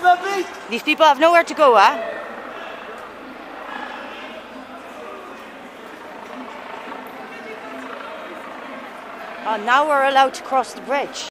These people have nowhere to go, huh? Oh, now we're allowed to cross the bridge.